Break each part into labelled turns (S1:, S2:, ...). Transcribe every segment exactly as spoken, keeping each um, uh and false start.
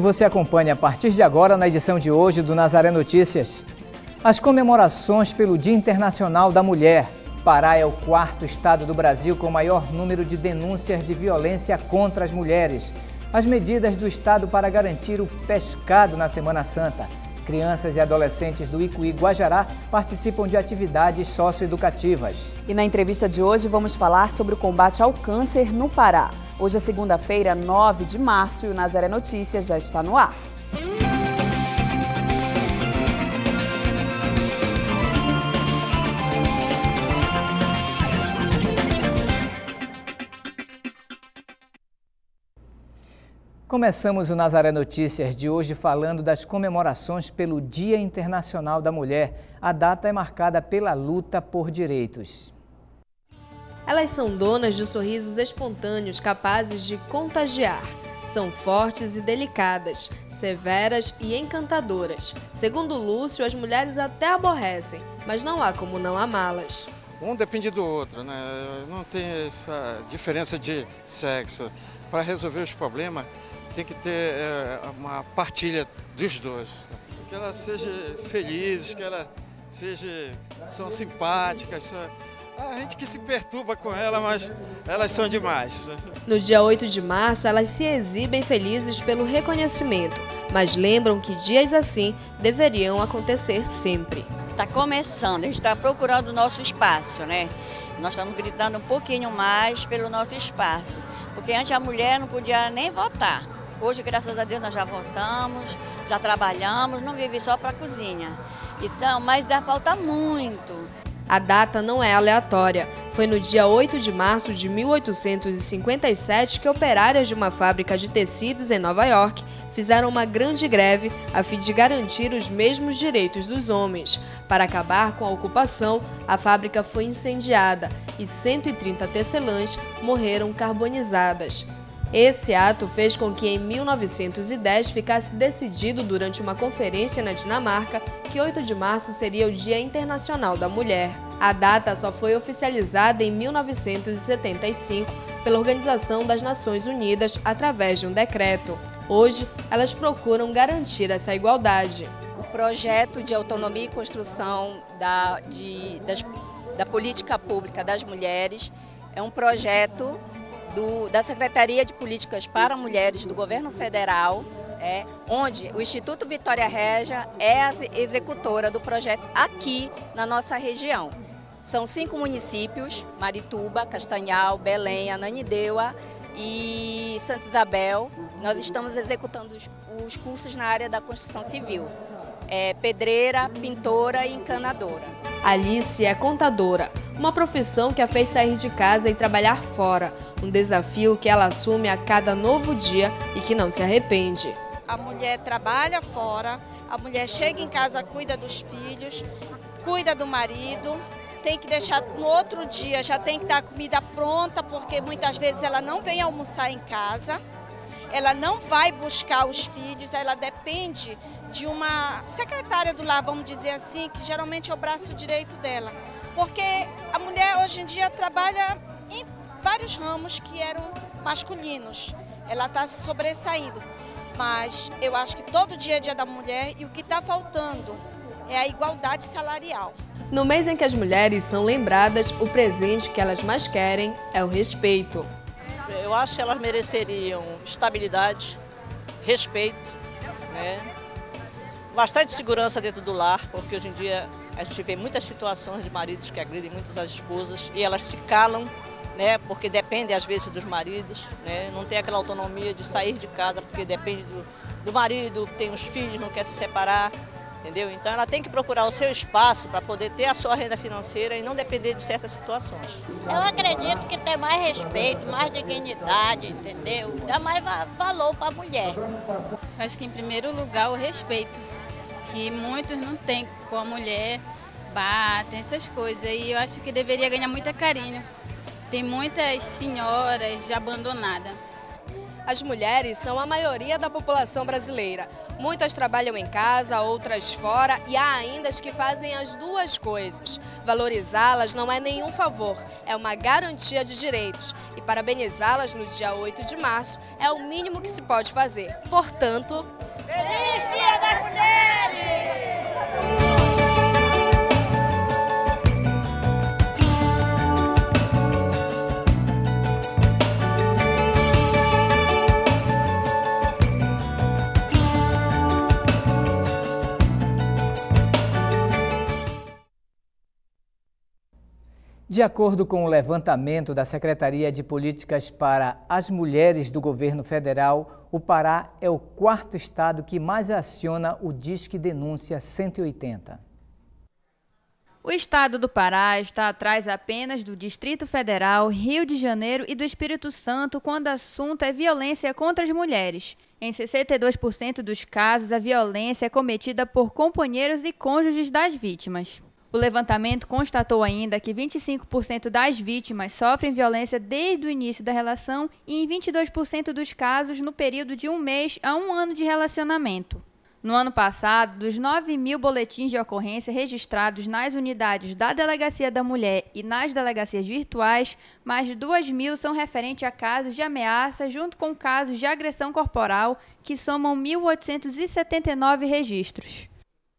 S1: Você acompanha a partir de agora na edição de hoje do Nazaré Notícias. As comemorações pelo Dia Internacional da Mulher. Pará é o quarto estado do Brasil com maior número de denúncias de violência contra as mulheres. As medidas do estado para garantir o pescado na Semana Santa. Crianças e adolescentes do Icuí Guajará participam de atividades socioeducativas.
S2: E na entrevista de hoje vamos falar sobre o combate ao câncer no Pará. Hoje é segunda-feira, nove de março, e o Nazaré Notícias já está no ar.
S1: Começamos o Nazaré Notícias de hoje falando das comemorações pelo Dia Internacional da Mulher. A data é marcada pela luta por direitos.
S3: Elas são donas de sorrisos espontâneos capazes de contagiar. São fortes e delicadas, severas e encantadoras. Segundo Lúcio, as mulheres até aborrecem, mas não há como não amá-las.
S4: Um depende do outro, né? Não tem essa diferença de sexo. Para resolver os problemas, tem que ter é, uma partilha dos dois. Que elas sejam felizes, que elas sejam, são simpáticas. São... A gente que se perturba com elas, mas elas são demais.
S3: No dia oito de março, elas se exibem felizes pelo reconhecimento, mas lembram que dias assim deveriam acontecer sempre.
S5: Está começando, a gente está procurando o nosso espaço, né? Nós estamos gritando um pouquinho mais pelo nosso espaço, porque antes a mulher não podia nem votar. Hoje, graças a Deus, nós já votamos, já trabalhamos, não vive só para a cozinha. Então, mas dá falta muito.
S3: A data não é aleatória. Foi no dia oito de março de mil oitocentos e cinquenta e sete que operárias de uma fábrica de tecidos em Nova York fizeram uma grande greve a fim de garantir os mesmos direitos dos homens. Para acabar com a ocupação, a fábrica foi incendiada e cento e trinta tecelãs morreram carbonizadas. Esse ato fez com que em mil novecentos e dez ficasse decidido durante uma conferência na Dinamarca que oito de março seria o Dia Internacional da Mulher. A data só foi oficializada em mil novecentos e setenta e cinco pela Organização das Nações Unidas através de um decreto. Hoje, elas procuram garantir essa igualdade.
S6: O projeto de autonomia e construção da, de, das, da política pública das mulheres é um projeto Do, da Secretaria de Políticas para Mulheres do Governo Federal, é, onde o Instituto Vitória Régia é a executora do projeto aqui na nossa região. São cinco municípios: Marituba, Castanhal, Belém, Ananindeua e Santa Isabel. Nós estamos executando os, os cursos na área da construção civil. É, pedreira, pintora e encanadora.
S3: Alice é contadora, uma profissão que a fez sair de casa e trabalhar fora. Um desafio que ela assume a cada novo dia e que não se arrepende.
S7: A mulher trabalha fora, a mulher chega em casa, cuida dos filhos, cuida do marido, tem que deixar no outro dia, já tem que estar a comida pronta, porque muitas vezes ela não vem almoçar em casa, ela não vai buscar os filhos, ela depende de uma secretária do lar, vamos dizer assim, que geralmente é o braço direito dela. Porque a mulher hoje em dia trabalha em vários ramos que eram masculinos. Ela está se sobressaindo. Mas eu acho que todo dia é dia da mulher e o que está faltando é a igualdade salarial.
S3: No mês em que as mulheres são lembradas, o presente que elas mais querem é o respeito.
S8: Eu acho que elas mereceriam estabilidade, respeito, né? Bastante segurança dentro do lar, porque hoje em dia a gente vê muitas situações de maridos que agridem muito as esposas e elas se calam, né, porque dependem às vezes dos maridos, né, não tem aquela autonomia de sair de casa porque depende do, do marido, tem os filhos, não quer se separar, entendeu? Então ela tem que procurar o seu espaço para poder ter a sua renda financeira e não depender de certas situações.
S9: Eu acredito que tem mais respeito, mais dignidade, entendeu? Dá mais valor para a mulher.
S10: Acho que em primeiro lugar o respeito, que muitos não têm com a mulher, batem, essas coisas, e eu acho que deveria ganhar muito carinho. Tem muitas senhoras já abandonadas.
S3: As mulheres são a maioria da população brasileira. Muitas trabalham em casa, outras fora e há ainda as que fazem as duas coisas. Valorizá-las não é nenhum favor, é uma garantia de direitos. E parabenizá-las no dia oito de março é o mínimo que se pode fazer. Portanto,
S9: Feliz Dia das Mulheres!
S1: De acordo com o levantamento da Secretaria de Políticas para as Mulheres do Governo Federal, o Pará é o quarto estado que mais aciona o Disque Denúncia cento e oitenta.
S11: O estado do Pará está atrás apenas do Distrito Federal, Rio de Janeiro e do Espírito Santo quando o assunto é violência contra as mulheres. Em sessenta e dois por cento dos casos, a violência é cometida por companheiros e cônjuges das vítimas. O levantamento constatou ainda que vinte e cinco por cento das vítimas sofrem violência desde o início da relação e em vinte e dois por cento dos casos no período de um mês a um ano de relacionamento. No ano passado, dos nove mil boletins de ocorrência registrados nas unidades da Delegacia da Mulher e nas delegacias virtuais, mais de duas mil são referentes a casos de ameaça, junto com casos de agressão corporal, que somam mil oitocentos e setenta e nove registros.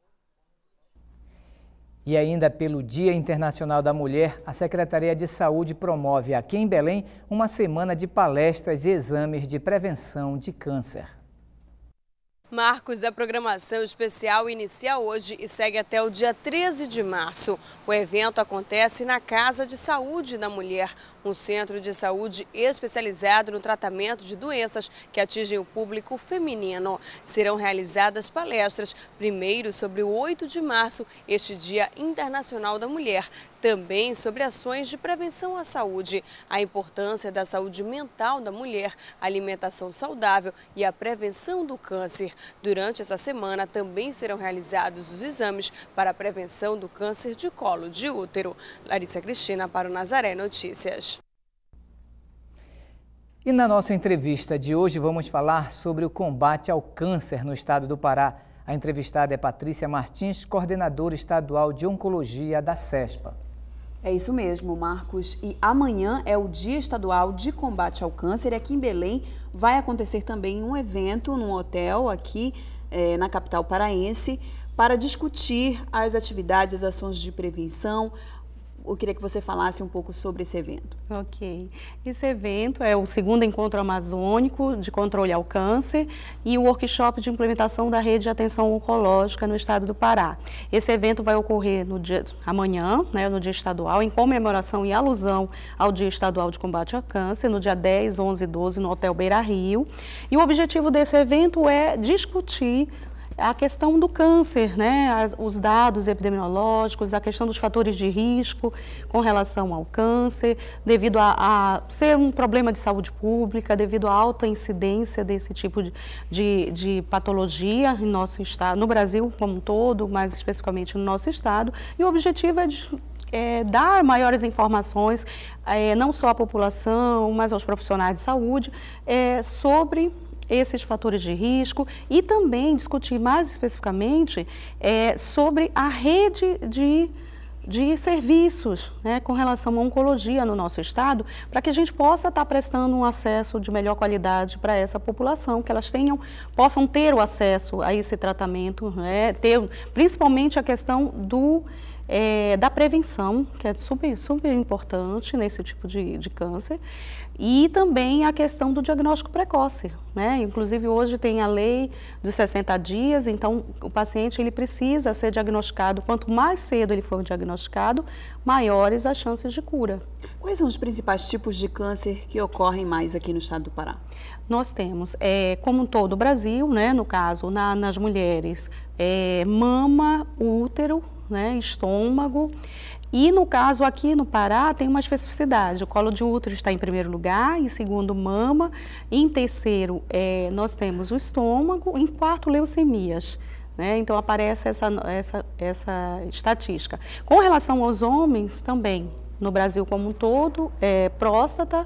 S1: E ainda pelo Dia Internacional da Mulher, a Secretaria de Saúde promove aqui em Belém uma semana de palestras e exames de prevenção de câncer.
S3: Marcos, a programação especial inicia hoje e segue até o dia treze de março. O evento acontece na Casa de Saúde da Mulher, um centro de saúde especializado no tratamento de doenças que atingem o público feminino. Serão realizadas palestras, primeiro sobre o oito de março, este Dia Internacional da Mulher, também sobre ações de prevenção à saúde, a importância da saúde mental da mulher, alimentação saudável e a prevenção do câncer. Durante essa semana também serão realizados os exames para a prevenção do câncer de colo de útero. Larissa Cristina para o Nazaré Notícias.
S1: E na nossa entrevista de hoje vamos falar sobre o combate ao câncer no estado do Pará. A entrevistada é Patrícia Martins, coordenadora estadual de Oncologia da CESPA.
S2: É isso mesmo, Marcos. E amanhã é o Dia Estadual de Combate ao Câncer. E aqui em Belém vai acontecer também um evento num hotel aqui eh, na capital paraense para discutir as atividades, as ações de prevenção. Eu queria que você falasse um pouco sobre esse evento.
S12: Ok. Esse evento é o segundo encontro amazônico de controle ao câncer e o workshop de implementação da rede de atenção oncológica no estado do Pará. Esse evento vai ocorrer no dia, amanhã, né, no dia estadual, em comemoração e alusão ao Dia Estadual de Combate ao Câncer, no dia dez, onze e doze, no Hotel Beira Rio. E o objetivo desse evento é discutir a questão do câncer, né? As, os dados epidemiológicos, a questão dos fatores de risco com relação ao câncer, devido a, a ser um problema de saúde pública, devido à alta incidência desse tipo de, de, de patologia em nosso estado, no Brasil como um todo, mais especificamente no nosso estado. E o objetivo é de É, dar maiores informações, é, não só à população, mas aos profissionais de saúde, é, sobre esses fatores de risco e também discutir mais especificamente é, sobre a rede de, de serviços, né, com relação à oncologia no nosso estado, para que a gente possa estar prestando um acesso de melhor qualidade para essa população, que elas tenham, possam ter o acesso a esse tratamento, né, ter principalmente a questão do É, da prevenção, que é super, super importante nesse tipo de, de câncer, e também a questão do diagnóstico precoce, né? Inclusive hoje tem a lei dos sessenta dias, então o paciente ele precisa ser diagnosticado, quanto mais cedo ele for diagnosticado, maiores as chances de cura.
S2: Quais são os principais tipos de câncer que ocorrem mais aqui no estado do Pará?
S12: Nós temos, é, como um todo o Brasil, né, no caso, na, nas mulheres, é, mama, útero, né, estômago, e no caso aqui no Pará tem uma especificidade, o colo de útero está em primeiro lugar, em segundo mama, em terceiro é, nós temos o estômago, em quarto leucemias, né, então aparece essa, essa, essa estatística. Com relação aos homens também, no Brasil como um todo, é, próstata,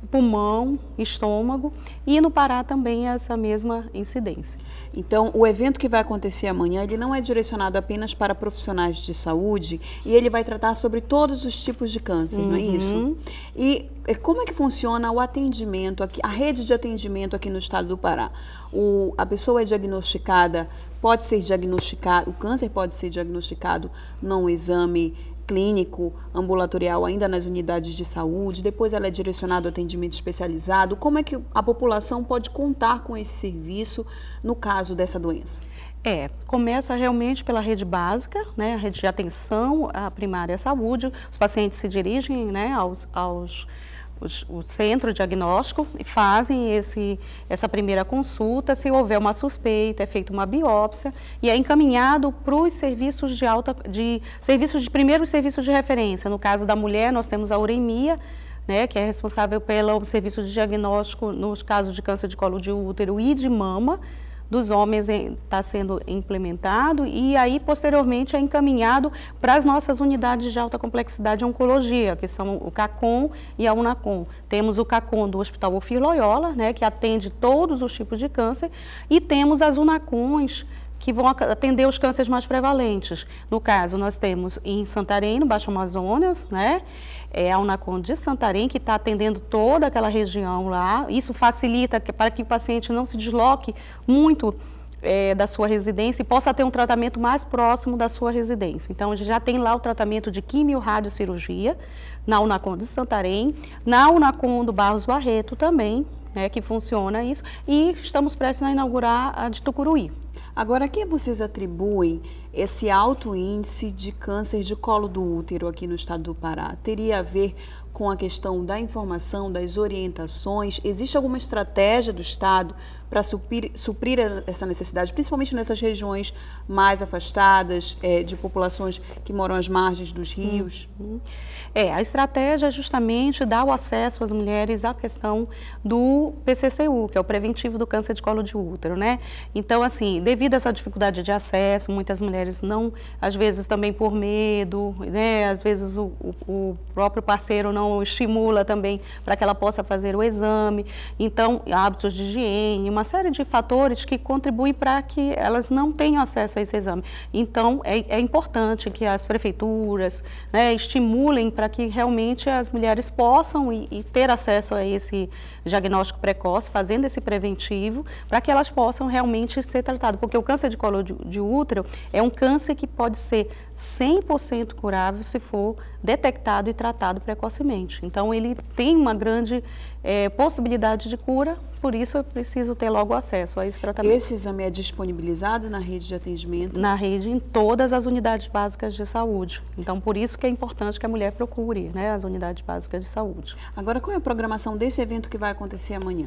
S12: pulmão, estômago, e no Pará também essa mesma incidência.
S2: Então, o evento que vai acontecer amanhã, ele não é direcionado apenas para profissionais de saúde, e ele vai tratar sobre todos os tipos de câncer, uhum. não é isso? E como é que funciona o atendimento, aqui, a rede de atendimento aqui no estado do Pará? O, a pessoa é diagnosticada, pode ser diagnosticado, o câncer pode ser diagnosticado num exame clínico, ambulatorial, ainda nas unidades de saúde, depois ela é direcionada ao atendimento especializado. Como é que a população pode contar com esse serviço no caso dessa doença?
S12: É, começa realmente pela rede básica, né, a rede de atenção à primária à saúde. Os pacientes se dirigem, né, aos, aos os, o centro diagnóstico e fazem esse, essa primeira consulta. Se houver uma suspeita, é feita uma biópsia e é encaminhado para os serviços de alta, de serviços de primeiros serviços de referência. No caso da mulher, nós temos a uremia, né, que é responsável pelo serviço de diagnóstico nos casos de câncer de colo de útero e de mama. Dos homens está sendo implementado e aí posteriormente é encaminhado para as nossas unidades de alta complexidade de oncologia, que são o CACOM e a UNACOM. Temos o CACOM do Hospital Ofir Loyola, né, que atende todos os tipos de câncer, e temos as UNACOMs, que vão atender os cânceres mais prevalentes. No caso, nós temos em Santarém, no Baixo Amazonas, né, é a UNACOM de Santarém, que está atendendo toda aquela região lá. Isso facilita que, para que o paciente não se desloque muito é, da sua residência e possa ter um tratamento mais próximo da sua residência. Então, a gente já tem lá o tratamento de quimio-radiocirurgia na UNACOM de Santarém, na UNACOM do Barros Barreto também, né, que funciona isso, e estamos prestes a inaugurar a de Tucuruí.
S2: Agora, a quem vocês atribuem esse alto índice de câncer de colo do útero aqui no estado do Pará? Teria a ver com a questão da informação, das orientações? Existe alguma estratégia do estado para suprir, suprir essa necessidade, principalmente nessas regiões mais afastadas, é, de populações que moram às margens dos rios?
S12: Uhum. É, a estratégia é justamente dar o acesso às mulheres à questão do P C C U, que é o preventivo do câncer de colo de útero, né? Então, assim, devido a essa dificuldade de acesso, muitas mulheres não, às vezes também por medo, né? Às vezes o, o, o próprio parceiro não estimula também para que ela possa fazer o exame. Então, hábitos de higiene, uma série de fatores que contribuem para que elas não tenham acesso a esse exame. Então, é, é importante que as prefeituras, né, estimulem para que realmente as mulheres possam e, e ter acesso a esse diagnóstico precoce, fazendo esse preventivo, para que elas possam realmente ser tratadas. Porque o câncer de colo de, de útero é um câncer que pode ser cem por cento curável se for detectado e tratado precocemente. Então, ele tem uma grande é, possibilidade de cura, por isso eu preciso ter logo acesso a esse tratamento.
S2: Esse exame é disponibilizado na rede de atendimento?
S12: Na rede, em todas as unidades básicas de saúde. Então, por isso que é importante que a mulher procure, né, as unidades básicas de saúde.
S2: Agora, qual é a programação desse evento que vai acontecer amanhã?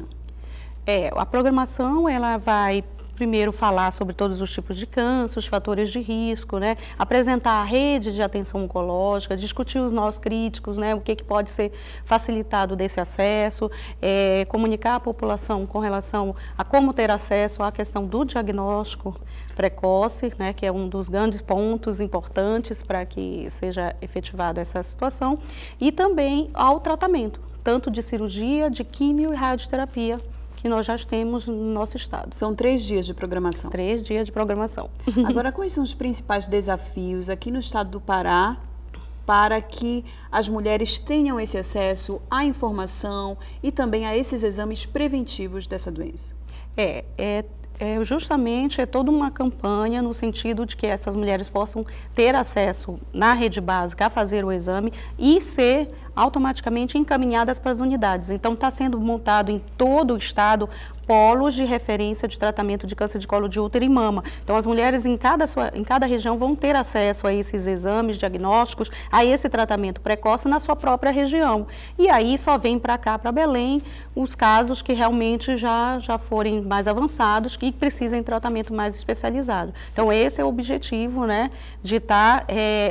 S12: É, a programação, ela vai primeiro falar sobre todos os tipos de câncer, os fatores de risco, né? Apresentar a rede de atenção oncológica, discutir os nós críticos, né? O que, que pode ser facilitado desse acesso, é, comunicar à população com relação a como ter acesso à questão do diagnóstico precoce, né? Que é um dos grandes pontos importantes para que seja efetivada essa situação, e também ao tratamento, tanto de cirurgia, de quimio e radioterapia, que nós já temos no nosso estado.
S2: São três dias de programação?
S12: Três dias de programação.
S2: Agora, quais são os principais desafios aqui no estado do Pará para que as mulheres tenham esse acesso à informação e também a esses exames preventivos dessa doença?
S12: É, é, é justamente é toda uma campanha no sentido de que essas mulheres possam ter acesso na rede básica a fazer o exame e ser automaticamente encaminhadas para as unidades. Então, está sendo montado em todo o estado polos de referência de tratamento de câncer de colo de útero e mama. Então, as mulheres em cada, sua, em cada região vão ter acesso a esses exames diagnósticos, a esse tratamento precoce na sua própria região. E aí só vem para cá, para Belém, os casos que realmente já, já forem mais avançados e precisem de tratamento mais especializado. Então, esse é o objetivo, né, de estar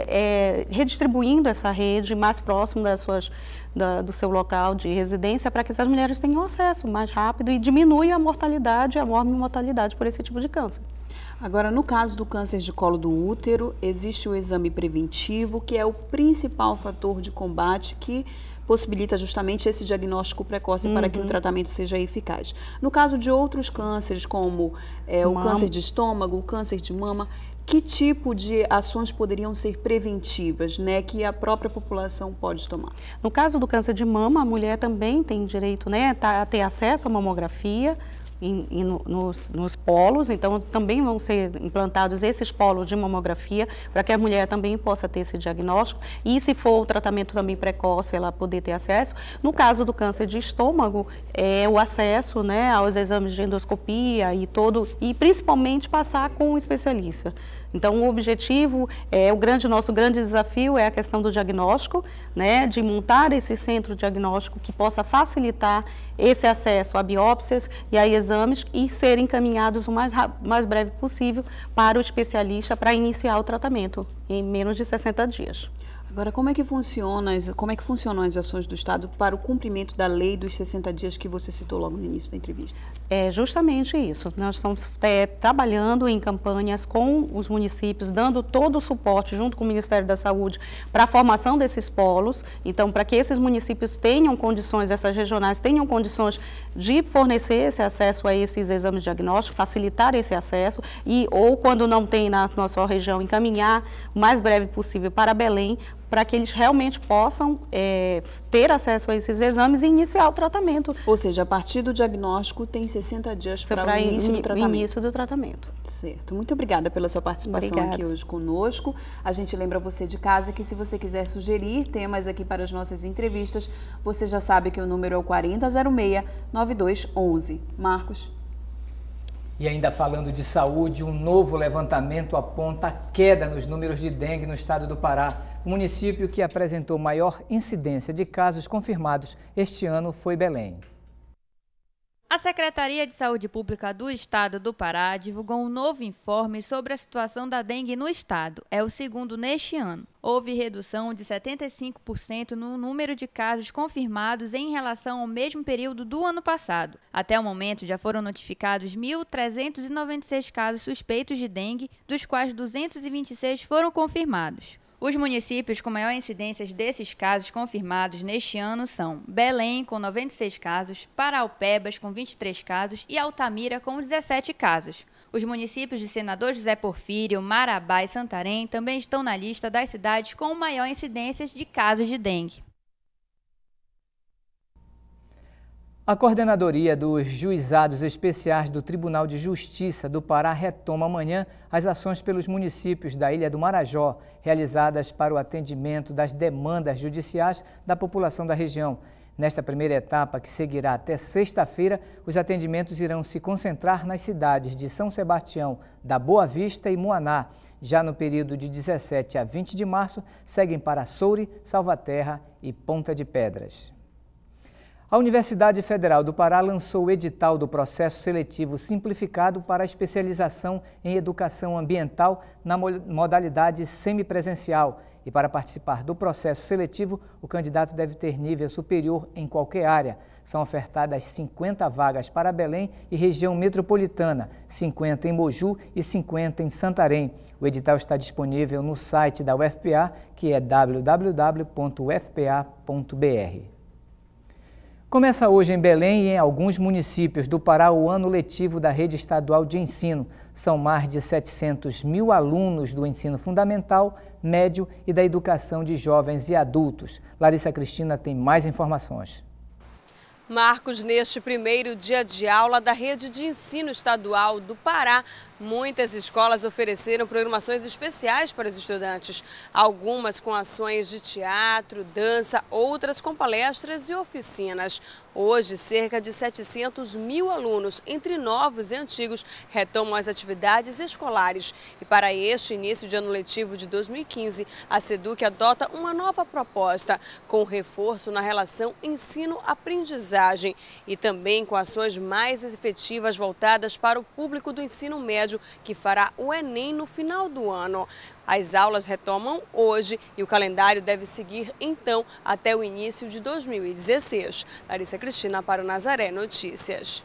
S12: é, é, redistribuindo essa rede mais próximo das suas Da, do seu local de residência, para que essas mulheres tenham acesso mais rápido e diminui a mortalidade, a mortalidade por esse tipo de câncer.
S2: Agora, no caso do câncer de colo do útero, existe o exame preventivo, que é o principal fator de combate que possibilita justamente esse diagnóstico precoce uhum. para que o tratamento seja eficaz. No caso de outros cânceres, como é, o câncer de estômago, o câncer de mama, que tipo de ações poderiam ser preventivas, né, que a própria população pode tomar?
S12: No caso do câncer de mama, a mulher também tem direito, né, a ter acesso à mamografia, E, e no, nos, nos polos, então também vão ser implantados esses polos de mamografia para que a mulher também possa ter esse diagnóstico e, se for o tratamento também precoce, ela poder ter acesso. No caso do câncer de estômago, é o acesso, né, aos exames de endoscopia e todo, e principalmente passar com um especialista. Então, o objetivo, é, o grande, nosso grande desafio é a questão do diagnóstico, né, de montar esse centro diagnóstico que possa facilitar esse acesso a biópsias e a exames e serem encaminhados o mais, mais breve possível para o especialista para iniciar o tratamento em menos de sessenta dias.
S2: Agora, como é que funciona, como é que funcionam as ações do Estado para o cumprimento da lei dos sessenta dias que você citou logo no início da entrevista?
S12: É justamente isso. Nós estamos é, trabalhando em campanhas com os municípios, dando todo o suporte junto com o Ministério da Saúde para a formação desses polos. Então, para que esses municípios tenham condições, essas regionais tenham condições de fornecer esse acesso a esses exames diagnósticos, facilitar esse acesso e, ou quando não tem na nossa região, encaminhar o mais breve possível para Belém, para que eles realmente possam é, ter acesso a esses exames e iniciar o tratamento.
S2: Ou seja, a partir do diagnóstico tem sessenta dias para o início do tratamento.
S12: início do tratamento.
S2: Certo. Muito obrigada pela sua participação obrigada. aqui hoje conosco. A gente lembra você de casa que, se você quiser sugerir temas aqui para as nossas entrevistas, você já sabe que o número é o quarenta zero seis, nove dois onze. Marcos?
S1: E ainda falando de saúde, um novo levantamento aponta queda nos números de dengue no estado do Pará. O município que apresentou maior incidência de casos confirmados este ano foi Belém.
S11: A Secretaria de Saúde Pública do Estado do Pará divulgou um novo informe sobre a situação da dengue no estado. É o segundo neste ano. Houve redução de setenta e cinco por cento no número de casos confirmados em relação ao mesmo período do ano passado. Até o momento, já foram notificados mil trezentos e noventa e seis casos suspeitos de dengue, dos quais duzentos e vinte e seis foram confirmados. Os municípios com maior incidência desses casos confirmados neste ano são Belém, com noventa e seis casos, Paraupebas, com vinte e três casos e Altamira, com dezessete casos. Os municípios de Senador José Porfírio, Marabá e Santarém também estão na lista das cidades com maior incidência de casos de dengue.
S1: A Coordenadoria dos Juizados Especiais do Tribunal de Justiça do Pará retoma amanhã as ações pelos municípios da Ilha do Marajó, realizadas para o atendimento das demandas judiciais da população da região. Nesta primeira etapa, que seguirá até sexta-feira, os atendimentos irão se concentrar nas cidades de São Sebastião, da Boa Vista e Muaná. Já no período de dezessete a vinte de março, seguem para Soure, Salvaterra e Ponta de Pedras. A Universidade Federal do Pará lançou o edital do processo seletivo simplificado para a especialização em educação ambiental na modalidade semipresencial. E para participar do processo seletivo, o candidato deve ter nível superior em qualquer área. São ofertadas cinquenta vagas para Belém e região metropolitana, cinquenta em Moju e cinquenta em Santarém. O edital está disponível no site da U F P A, que é w w w ponto u f p a ponto b r. Começa hoje em Belém e em alguns municípios do Pará o ano letivo da rede estadual de ensino. São mais de setecentos mil alunos do ensino fundamental, médio e da educação de jovens e adultos. Larissa Cristina tem mais informações.
S13: Marcos, neste primeiro dia de aula da rede de ensino estadual do Pará, muitas escolas ofereceram programações especiais para os estudantes. Algumas com ações de teatro, dança, outras com palestras e oficinas. Hoje, cerca de setecentos mil alunos, entre novos e antigos, retomam as atividades escolares. E para este início de ano letivo de dois mil e quinze, a SEDUC adota uma nova proposta, com reforço na relação ensino-aprendizagem e também com ações mais efetivas voltadas para o público do ensino médio, que fará o Enem no final do ano. As aulas retomam hoje e o calendário deve seguir, então, até o início de dois mil e dezesseis. Larissa Cristina para o Nazaré Notícias.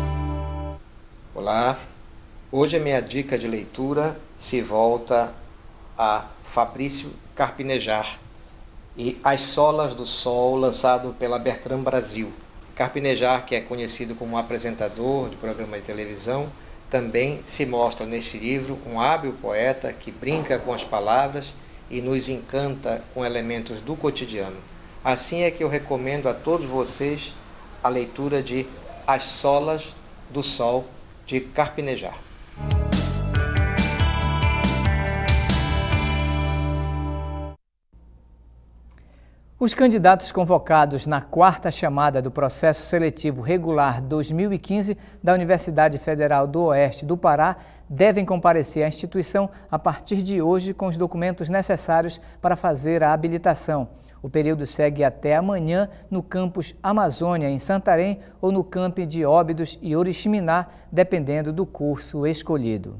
S14: Olá, hoje a minha dica de leitura se volta a Fabrício Carpinejar, e As Solas do Sol, lançado pela Bertrand Brasil. Carpinejar, que é conhecido como apresentador de programa de televisão, também se mostra neste livro um hábil poeta que brinca com as palavras e nos encanta com elementos do cotidiano. Assim é que eu recomendo a todos vocês a leitura de As Solas do Sol, de Carpinejar.
S1: Os candidatos convocados na quarta chamada do processo seletivo regular dois mil e quinze da Universidade Federal do Oeste do Pará devem comparecer à instituição a partir de hoje com os documentos necessários para fazer a habilitação. O período segue até amanhã no campus Amazônia, em Santarém, ou no campi de Óbidos e Oriximiná, dependendo do curso escolhido.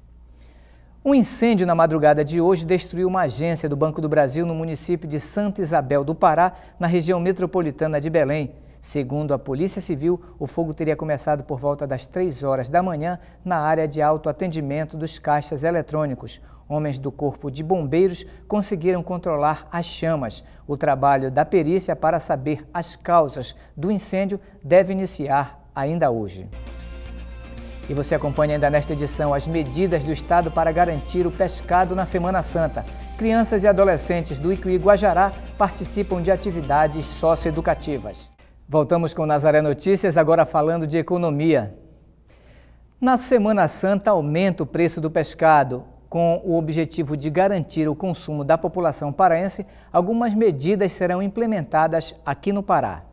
S1: Um incêndio na madrugada de hoje destruiu uma agência do Banco do Brasil no município de Santa Isabel do Pará, na região metropolitana de Belém. Segundo a Polícia Civil, o fogo teria começado por volta das três horas da manhã na área de autoatendimento dos caixas eletrônicos. Homens do Corpo de Bombeiros conseguiram controlar as chamas. O trabalho da perícia para saber as causas do incêndio deve iniciar ainda hoje. E você acompanha ainda nesta edição as medidas do Estado para garantir o pescado na Semana Santa. Crianças e adolescentes do Iquií Guajará participam de atividades socioeducativas. Voltamos com Nazaré Notícias, agora falando de economia. Na Semana Santa aumenta o preço do pescado. Com o objetivo de garantir o consumo da população paraense, algumas medidas serão implementadas aqui no Pará.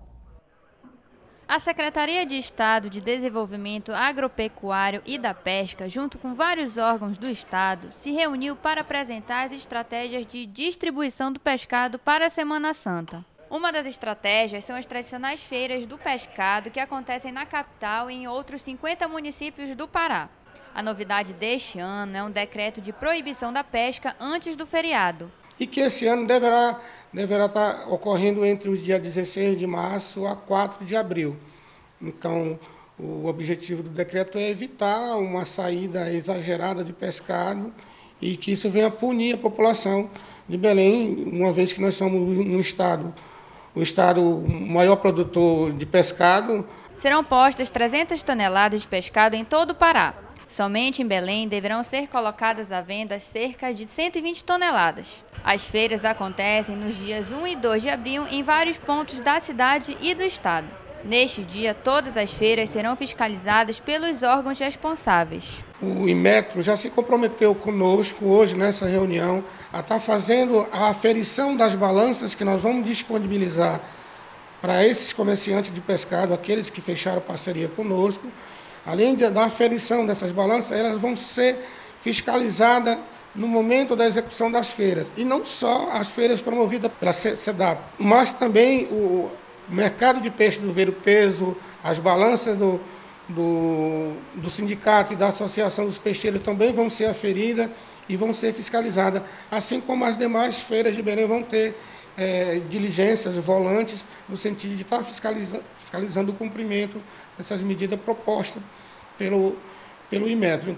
S11: A Secretaria de Estado de Desenvolvimento Agropecuário e da Pesca, junto com vários órgãos do Estado, se reuniu para apresentar as estratégias de distribuição do pescado para a Semana Santa. Uma das estratégias são as tradicionais feiras do pescado que acontecem na capital e em outros cinquenta municípios do Pará. A novidade deste ano é um decreto de proibição da pesca antes do feriado.
S15: E que esse ano deverá, deverá estar ocorrendo entre os dias dezesseis de março a quatro de abril. Então, o objetivo do decreto é evitar uma saída exagerada de pescado e que isso venha punir a população de Belém, uma vez que nós somos um estado, o estado maior produtor de pescado.
S11: Serão postas trezentas toneladas de pescado em todo o Pará. Somente em Belém deverão ser colocadas à venda cerca de cento e vinte toneladas. As feiras acontecem nos dias um e dois de abril em vários pontos da cidade e do estado. Neste dia, todas as feiras serão fiscalizadas pelos órgãos responsáveis.
S15: O Inmetro já se comprometeu conosco hoje nessa reunião a estar fazendo a aferição das balanças que nós vamos disponibilizar para esses comerciantes de pescado, aqueles que fecharam parceria conosco. Além da aferição dessas balanças, elas vão ser fiscalizadas no momento da execução das feiras. E não só as feiras promovidas pela SEDAP, mas também o mercado de peixe do Ver o Peso, as balanças do, do, do sindicato e da Associação dos Peixeiros também vão ser aferidas e vão ser fiscalizadas, assim como as demais feiras de Belém vão ter é, diligências, volantes, no sentido de estar fiscaliza, fiscalizando o cumprimento dessas medidas propostas pelo, pelo Inmetro.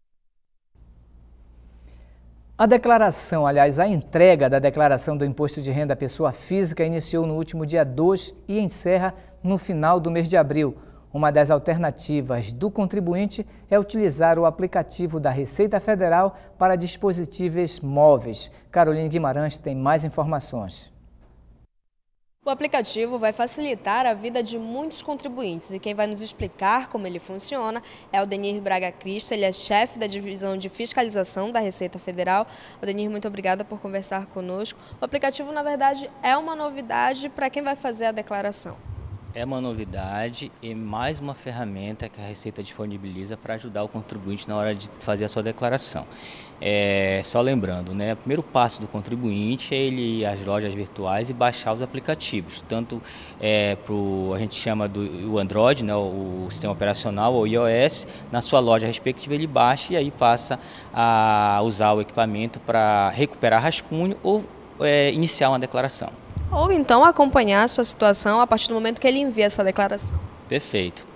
S1: A declaração, aliás, a entrega da declaração do Imposto de Renda à Pessoa Física iniciou no último dia dois e encerra no final do mês de abril. Uma das alternativas do contribuinte é utilizar o aplicativo da Receita Federal para dispositivos móveis. Caroline Guimarães tem mais informações.
S3: O aplicativo vai facilitar a vida de muitos contribuintes e quem vai nos explicar como ele funciona é o Denir Braga Cristo, ele é chefe da divisão de fiscalização da Receita Federal. O Denir, muito obrigada por conversar conosco. O aplicativo, na verdade, é uma novidade para quem vai fazer a declaração.
S16: É uma novidade e mais uma ferramenta que a Receita disponibiliza para ajudar o contribuinte na hora de fazer a sua declaração. É, só lembrando, né, o primeiro passo do contribuinte é ele ir às lojas virtuais e baixar os aplicativos, tanto é, para a gente chama do o Android, né, o, o sistema operacional, ou iOS, na sua loja respectiva ele baixa e aí passa a usar o equipamento para recuperar rascunho ou é, iniciar uma declaração.
S3: Ou então acompanhar a sua situação a partir do momento que ele envia essa declaração.
S16: Perfeito.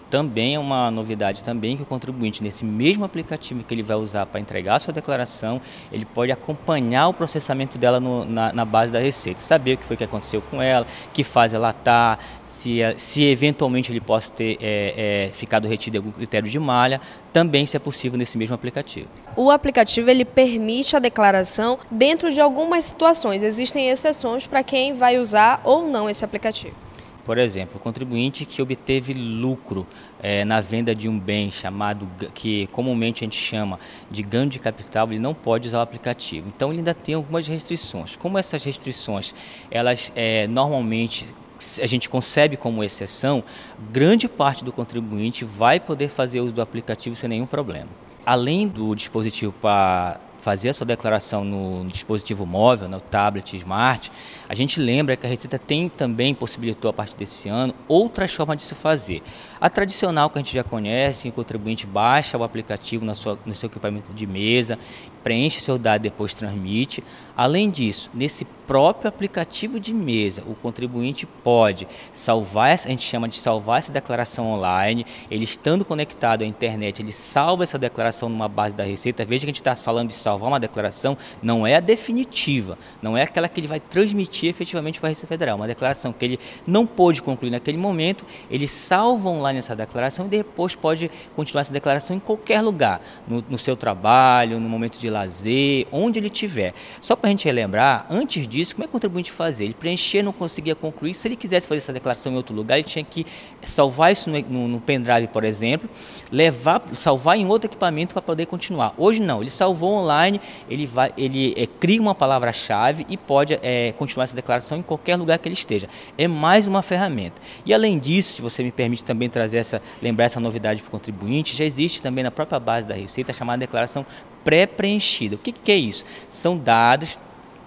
S16: Também é uma novidade também que o contribuinte, nesse mesmo aplicativo que ele vai usar para entregar a sua declaração, ele pode acompanhar o processamento dela no, na, na base da Receita, saber o que foi que aconteceu com ela, que fase ela está, se, se eventualmente ele possa ter é, é, ficado retido em algum critério de malha, também se é possível nesse mesmo aplicativo.
S3: O aplicativo ele permite a declaração dentro de algumas situações, existem exceções para quem vai usar ou não esse aplicativo.
S16: Por exemplo, o contribuinte que obteve lucro é, na venda de um bem chamado, que comumente a gente chama de ganho de capital, ele não pode usar o aplicativo. Então ele ainda tem algumas restrições. Como essas restrições, elas é, normalmente a gente concebe como exceção, grande parte do contribuinte vai poder fazer uso do aplicativo sem nenhum problema. Além do dispositivo para fazer a sua declaração no dispositivo móvel, no tablet, smart, a gente lembra que a Receita tem também possibilitou a partir desse ano outras formas de se fazer. A tradicional que a gente já conhece, o contribuinte baixa o aplicativo na sua, no seu equipamento de mesa, preenche seu dado e depois transmite. Além disso, nesse próprio aplicativo de mesa, o contribuinte pode salvar, a gente chama de salvar essa declaração online, ele estando conectado à internet, ele salva essa declaração numa base da Receita. Veja que a gente está falando de salvar uma declaração, não é a definitiva, não é aquela que ele vai transmitir efetivamente para a Receita Federal, uma declaração que ele não pôde concluir naquele momento, ele salva online essa declaração e depois pode continuar essa declaração em qualquer lugar, no, no seu trabalho, no momento de lazer, onde ele estiver. Só para a gente relembrar, antes disso, como é que o contribuinte fazia? Ele preencher, não conseguia concluir. Se ele quisesse fazer essa declaração em outro lugar, ele tinha que salvar isso no, no, no pendrive, por exemplo, levar, salvar em outro equipamento para poder continuar. Hoje não, ele salvou online, ele, vai, ele é, cria uma palavra-chave e pode é, continuar essa declaração em qualquer lugar que ele esteja. É mais uma ferramenta. E além disso, se você me permite também trazer essa, lembrar essa novidade para o contribuinte, já existe também na própria base da Receita a chamada declaração pré-preenchida. O que, que é isso? São dados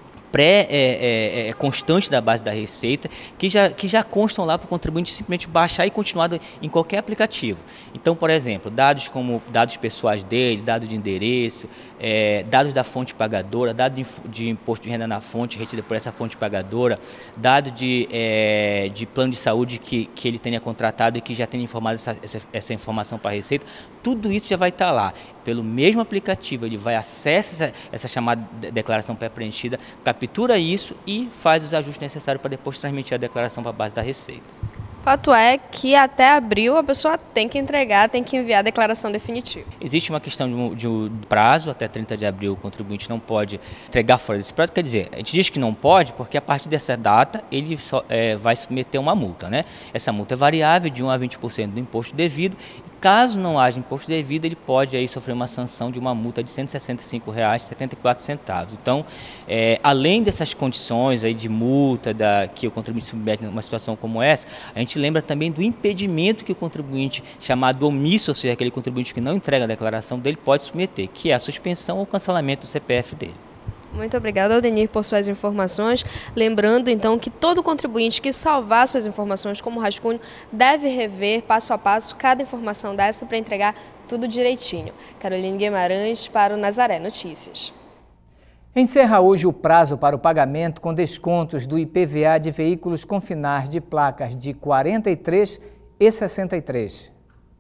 S16: pré-constantes é, é, é, da base da Receita, que já, que já constam lá para o contribuinte simplesmente baixar e continuar em qualquer aplicativo. Então, por exemplo, dados como dados pessoais dele, dados de endereço, é, dados da fonte pagadora, dado de, de imposto de renda na fonte retido por essa fonte pagadora, dado de, é, de plano de saúde que, que ele tenha contratado e que já tenha informado essa, essa, essa informação para a Receita, tudo isso já vai estar lá. Pelo mesmo aplicativo, ele vai acessar essa, essa chamada declaração pré-preenchida, captura isso e faz os ajustes necessários para depois transmitir a declaração para a base da Receita.
S3: Fato é que até abril a pessoa tem que entregar, tem que enviar a declaração definitiva.
S16: Existe uma questão de um, de um prazo, até trinta de abril o contribuinte não pode entregar fora desse prazo. Quer dizer, a gente diz que não pode porque a partir dessa data ele só, é, vai submeter uma multa, né? Essa multa é variável de um a vinte por cento do imposto devido. Caso não haja imposto devido, ele pode aí sofrer uma sanção de uma multa de cento e sessenta e cinco reais e setenta e quatro centavos. Então, é, além dessas condições aí de multa da, que o contribuinte submete numa situação como essa, a gente lembra também do impedimento que o contribuinte chamado omisso, ou seja, aquele contribuinte que não entrega a declaração dele, pode submeter, que é a suspensão ou cancelamento do C P F dele.
S3: Muito obrigada, Aldenir, por suas informações. Lembrando, então, que todo contribuinte que salvar suas informações como rascunho deve rever passo a passo cada informação dessa para entregar tudo direitinho. Caroline Guimarães para o Nazaré Notícias.
S1: Encerra hoje o prazo para o pagamento com descontos do I P V A de veículos com finais de placas de quarenta e três e sessenta e três.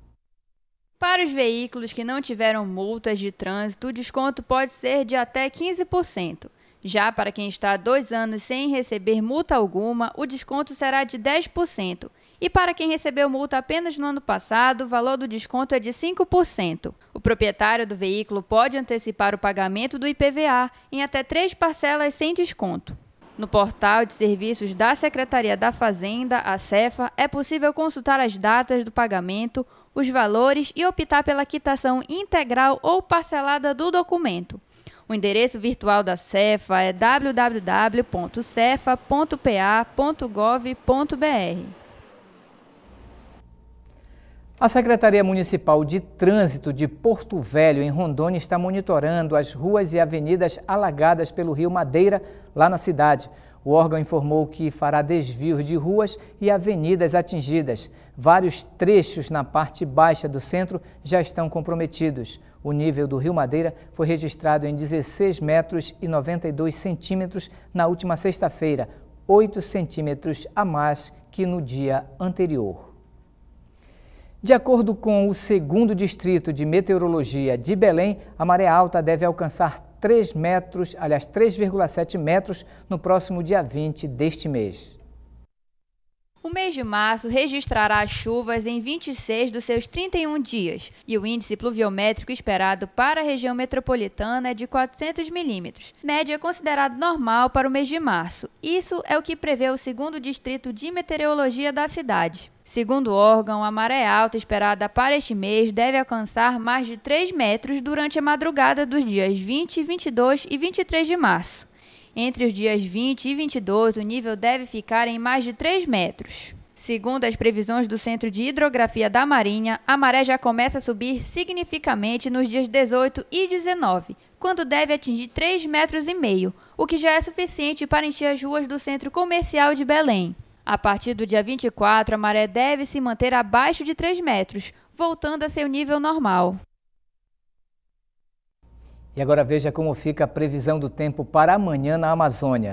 S11: Para os veículos que não tiveram multas de trânsito, o desconto pode ser de até quinze por cento. Já para quem está há dois anos sem receber multa alguma, o desconto será de dez por cento. E para quem recebeu multa apenas no ano passado, o valor do desconto é de cinco por cento. O proprietário do veículo pode antecipar o pagamento do I P V A em até três parcelas sem desconto. No portal de serviços da Secretaria da Fazenda, a Cefa, é possível consultar as datas do pagamento, os valores e optar pela quitação integral ou parcelada do documento. O endereço virtual da Cefa é w w w ponto cefa ponto p a ponto gov ponto b r.
S1: A Secretaria Municipal de Trânsito de Porto Velho, em Rondônia, está monitorando as ruas e avenidas alagadas pelo rio Madeira, lá na cidade. O órgão informou que fará desvios de ruas e avenidas atingidas. Vários trechos na parte baixa do centro já estão comprometidos. O nível do rio Madeira foi registrado em dezesseis metros e noventa e dois centímetros na última sexta-feira, oito centímetros a mais que no dia anterior. De acordo com o segundo Distrito de Meteorologia de Belém, a maré alta deve alcançar três metros, aliás, três vírgula sete metros no próximo dia vinte deste mês.
S11: O mês de março registrará chuvas em vinte e seis dos seus trinta e um dias e o índice pluviométrico esperado para a região metropolitana é de quatrocentos milímetros, média considerada normal para o mês de março. Isso é o que prevê o segundo Distrito de Meteorologia da cidade. Segundo o órgão, a maré alta esperada para este mês deve alcançar mais de três metros durante a madrugada dos dias vinte, vinte e dois e vinte e três de março. Entre os dias vinte e vinte e dois, o nível deve ficar em mais de três metros. Segundo as previsões do Centro de Hidrografia da Marinha, a maré já começa a subir significativamente nos dias dezoito e dezenove, quando deve atingir três metros e meio, o que já é suficiente para encher as ruas do Centro Comercial de Belém. A partir do dia vinte e quatro, a maré deve se manter abaixo de três metros, voltando a seu nível normal.
S1: E agora veja como fica a previsão do tempo para amanhã na Amazônia.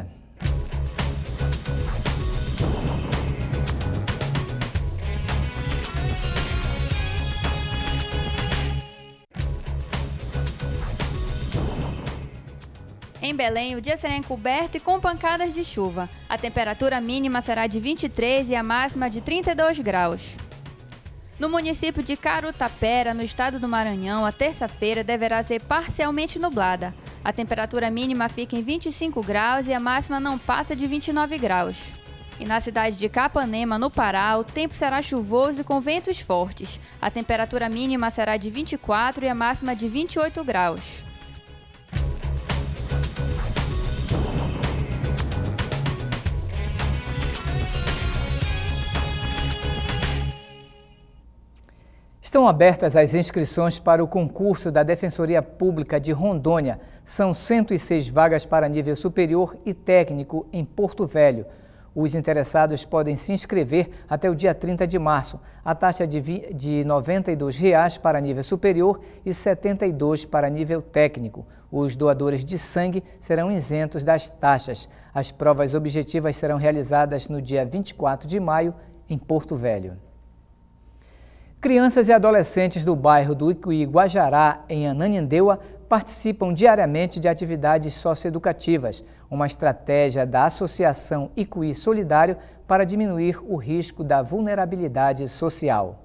S11: Em Belém, o dia será encoberto e com pancadas de chuva. A temperatura mínima será de vinte e três e a máxima de trinta e dois graus. No município de Carutapera, no estado do Maranhão, a terça-feira deverá ser parcialmente nublada. A temperatura mínima fica em vinte e cinco graus e a máxima não passa de vinte e nove graus. E na cidade de Capanema, no Pará, o tempo será chuvoso e com ventos fortes. A temperatura mínima será de vinte e quatro e a máxima de vinte e oito graus.
S1: Estão abertas as inscrições para o concurso da Defensoria Pública de Rondônia. São cento e seis vagas para nível superior e técnico em Porto Velho. Os interessados podem se inscrever até o dia trinta de março. A taxa é de noventa e dois reais para nível superior e setenta e dois reais para nível técnico. Os doadores de sangue serão isentos das taxas. As provas objetivas serão realizadas no dia vinte e quatro de maio em Porto Velho. Crianças e adolescentes do bairro do Icuí Guajará, em Ananindeua, participam diariamente de atividades socioeducativas, uma estratégia da Associação Icuí Solidário para diminuir o risco da vulnerabilidade social.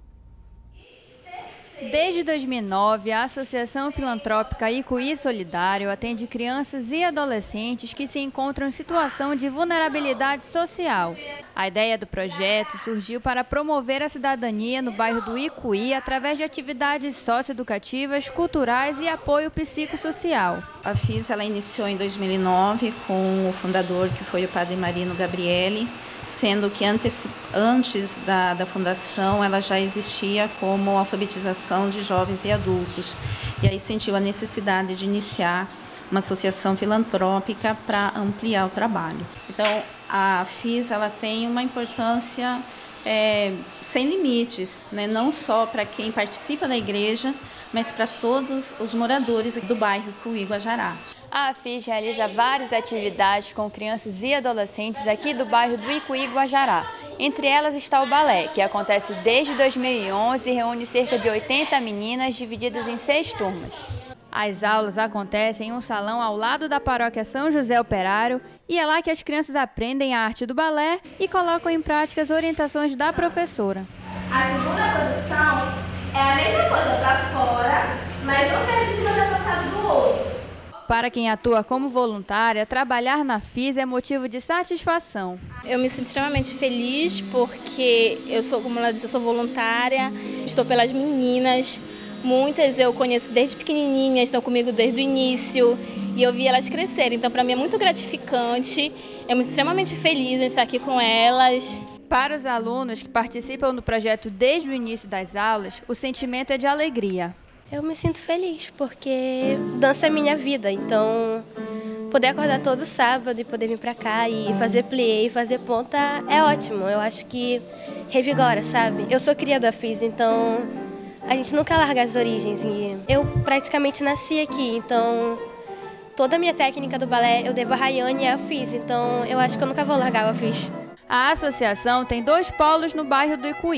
S11: Desde dois mil e nove, a Associação Filantrópica Icuí Solidário atende crianças e adolescentes que se encontram em situação de vulnerabilidade social. A ideia do projeto surgiu para promover a cidadania no bairro do Icuí através de atividades socioeducativas, culturais e apoio psicossocial.
S17: A F I S ela iniciou em dois mil e nove com o fundador, que foi o padre Marino Gabriele, sendo que antes, antes da, da fundação ela já existia como alfabetização de jovens e adultos. E aí sentiu a necessidade de iniciar uma associação filantrópica para ampliar o trabalho. Então, a F I S ela tem uma importância é, sem limites, né? Não só para quem participa da igreja, mas para todos os moradores do bairro Icuí Guajará.
S11: A F I S realiza várias atividades com crianças e adolescentes aqui do bairro do Icuí Guajará. Entre elas está o balé, que acontece desde dois mil e onze e reúne cerca de oitenta meninas divididas em seis turmas. As aulas acontecem em um salão ao lado da paróquia São José Operário e é lá que as crianças aprendem a arte do balé e colocam em prática as orientações da professora.
S18: A segunda posição é a mesma coisa para fora, mas um pezinho afastado do outro.
S11: Para quem atua como voluntária, trabalhar na F I S é motivo de satisfação.
S19: Eu me sinto extremamente feliz porque eu sou, como ela disse, eu sou voluntária, estou pelas meninas. Muitas eu conheço desde pequenininhas, estão comigo desde o início e eu vi elas crescerem. Então, para mim é muito gratificante, eu me sinto extremamente feliz em estar aqui com elas.
S11: Para os alunos que participam do projeto desde o início das aulas, o sentimento é de alegria.
S20: Eu me sinto feliz porque dança é minha vida, então poder acordar todo sábado e poder vir pra cá e fazer play, fazer ponta é ótimo. Eu acho que revigora, sabe? Eu sou cria da F I S, então a gente nunca larga as origens. E eu praticamente nasci aqui, então toda a minha técnica do balé eu devo a Rayane e a F I S, então eu acho que eu nunca vou largar a F I S.
S11: A associação tem dois polos no bairro do Icuí.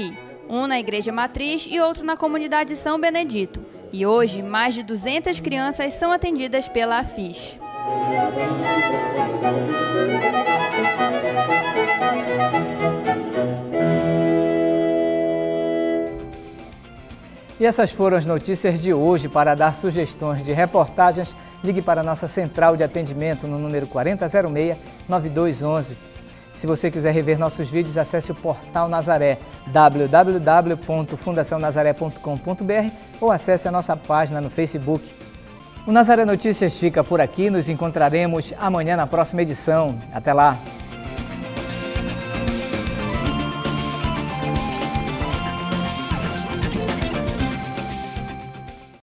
S11: um na Igreja Matriz e outro na comunidade São Benedito. E hoje, mais de duzentas crianças são atendidas pela AFIS.
S1: E essas foram as notícias de hoje. Para dar sugestões de reportagens, ligue para a nossa central de atendimento no número quarenta zero seis, nove dois um um. Se você quiser rever nossos vídeos, acesse o Portal Nazaré, w w w ponto fundação nazaré ponto com ponto b r, ou acesse a nossa página no Facebook. O Nazaré Notícias fica por aqui. Nos encontraremos amanhã na próxima edição. Até lá!